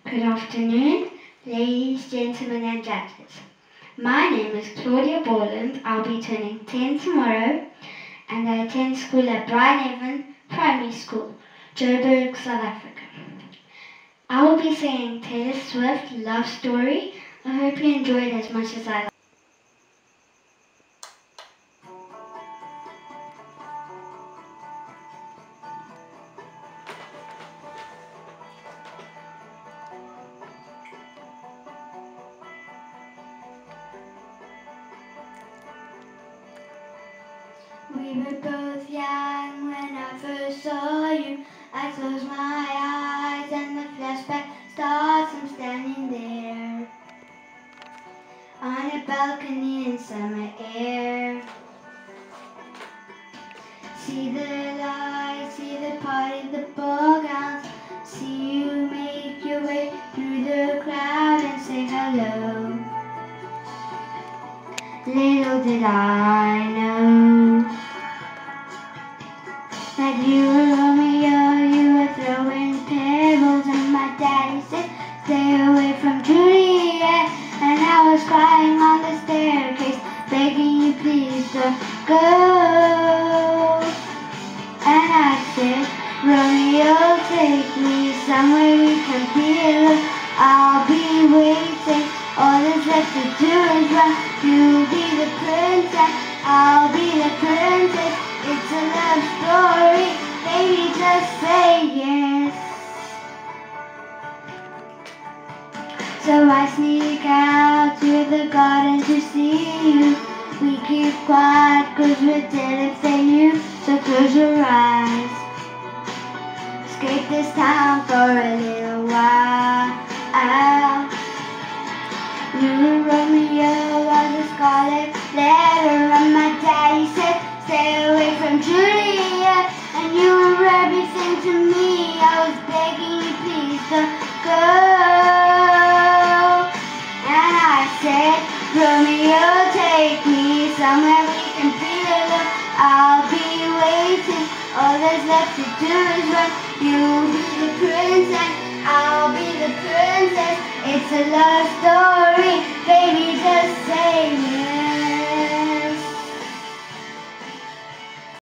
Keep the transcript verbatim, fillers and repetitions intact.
Good afternoon, ladies, gentlemen and judges. My name is Claudia Borland. I'll be turning ten tomorrow and I attend school at Brian Evan Primary School, Joburg, South Africa. I will be singing Taylor Swift Love Story. I hope you enjoy it as much as I like. We were both young when I first saw you. I closed my eyes and the flashback starts. I'm standing there on a balcony in summer air. See the lights, see the party, the ball gowns. See you make your way through the crowd and say hello. Little did I know that you were Romeo, you were throwing pebbles, and my daddy said, stay away from Juliet. And I was crying on the staircase, begging you please don't go. And I said, Romeo, take me somewhere we can feel it. I'll be waiting, all that's left to do is run. You'll be the princess, I'll be the princess. It's a love story, baby, just say yes. So I sneak out to the garden to see you. We keep quiet cause we're dead if they knew. So close your eyes, escape this town for a little while. New Romeo was a scarlet letter, and my daddy said, stay away from Juliet. And you were everything to me, I was begging you please don't go. And I said, Romeo, take me somewhere we can feel it. I'll be waiting, all that's left to do is run. You'll be the princess, I'll be the princess. It's a love story,